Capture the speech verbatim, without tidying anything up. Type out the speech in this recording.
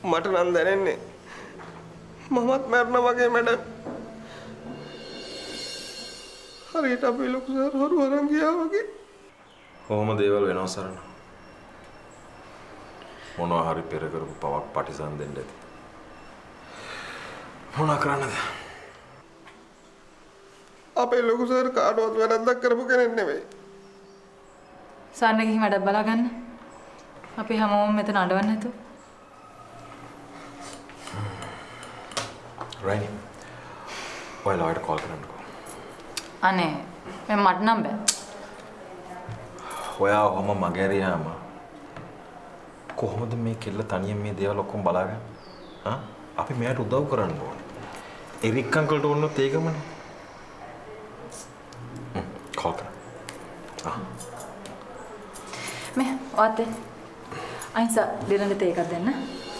මට නම් දැනෙන්නේ මමත් මරනවා වගේ මැඩම්. හරියට අපි ලොකු සර් හොරු අරන් ගියා වගේ. කොහොම දේවල් වෙනව සරණ. මොනවා හරි පෙර කරපු පවක් පටිසන් දෙන්න ඇති. මොනා කරන්නද? අපේ ලොකු සර් කාටවත් වැරද්දක් කරපු කෙනෙක් නෙවෙයි. සාන්න ගිහින් වැඩක් බලා ගන්න. අපි හැමෝම මෙතන අඬවන්න නැතුව. රයිනි. ඔයාලා ඔයාලට කෝල් කරන්නකෝ. අනේ මම මට නම් බෑ. ඔයා ඔහම මගේ ඇරියාම කොහොමද මේ කෙල්ල තනියෙන් මේ දේවල් ඔක්කොම බලාගන්නේ? හා? අපි මෙයාට උදව් කරන්න ඕනේ. එරික් අංකල්ට ඕනොත් ඒකමනේ. හ්ම් කෝල් කරා. ආ. මේ ඔතේ අයින්සා දෙරඬට ඒකක් දෙන්න.